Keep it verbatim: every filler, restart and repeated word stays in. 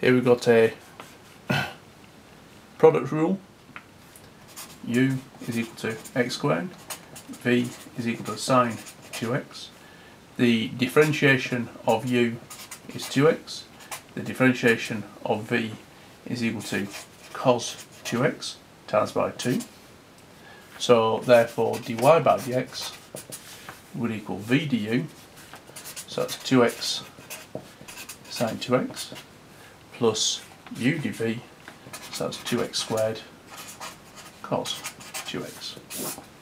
here we've got a product rule. U is equal to x squared, v is equal to sine two x. The differentiation of u is two x. The differentiation of v is equal to cos two x times by two. So therefore dy by dx would equal v du, so that's two x sine two x, plus u dv, so that's two x squared cos two x.